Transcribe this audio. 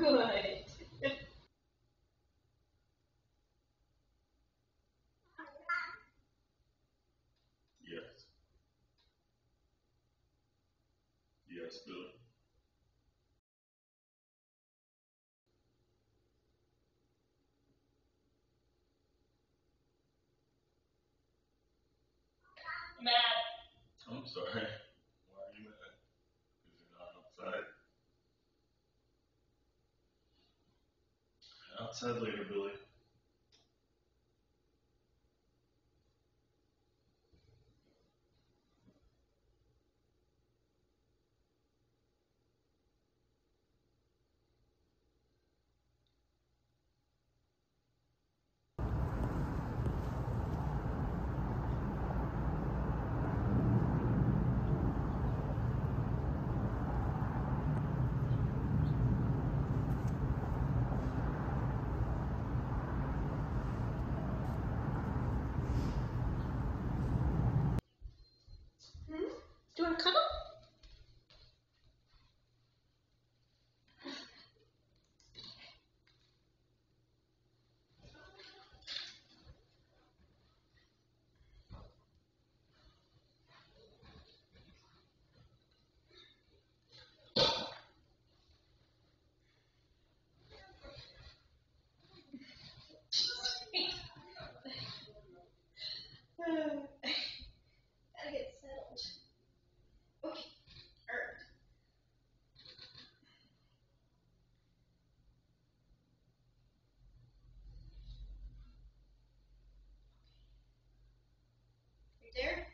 Good. Yes. Yes, Billi. Mad. I'm sorry. Why are you mad? Because you're not outside. Outside later, Billi. Hmm? Do you want to cuddle? Gotta get settled. Okay. Alright. You there?